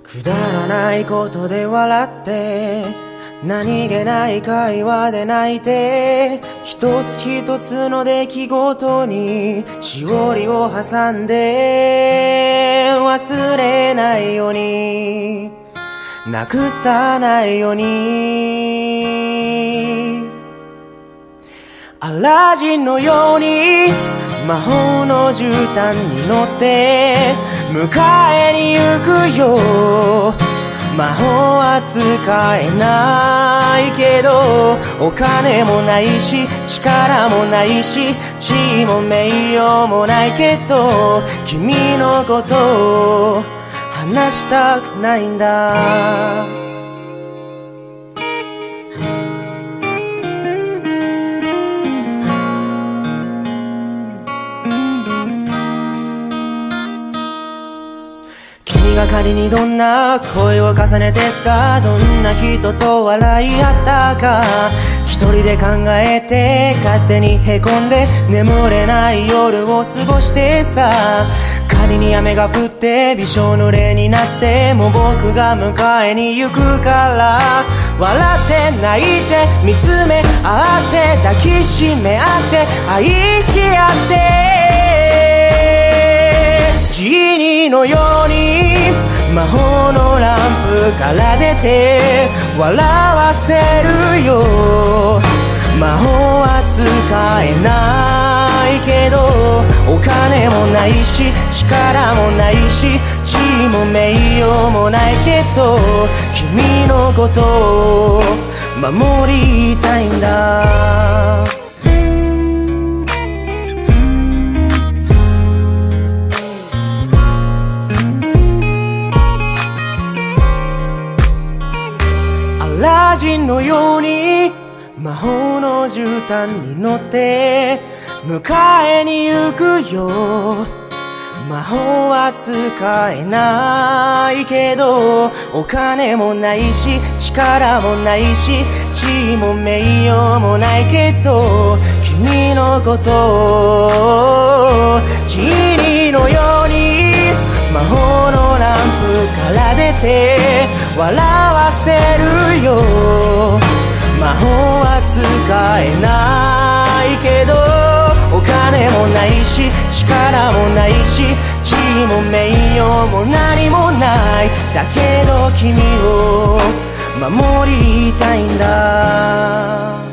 くだらないことで笑って何気ない会話で泣いて一つ一つの出来事にしおりを挟んで忘れないようになくさないようにアラジンのように魔法の絨毯に乗って迎えに行くよ魔法は使えないけどお金もないし力もないし地位も名誉もないけど君のことを話したくないんだ君が仮にどんな恋を重ねてさどんな人と笑い合ったか一人で考えて勝手にへこんで眠れない夜を過ごしてさ仮に雨が降ってびしょ濡れになっても僕が迎えに行くから笑って泣いて見つめ合って抱きしめ合って愛し合ってジーニーのように魔法のランプから出て笑わせるよ魔法は使えないけどお金もないし力もないし地位も名誉もないけど君のことを守りたいんだアラジンのように魔法の絨毯に乗って迎えに行くよ魔法は使えないけどお金もないし力もないし地位も名誉もないけど君のことをジーニーのように魔法のランプから出て笑わせるよ魔法は使えないけどお金もないし力もないし地位も名誉も何もないだけど君を守りたいんだ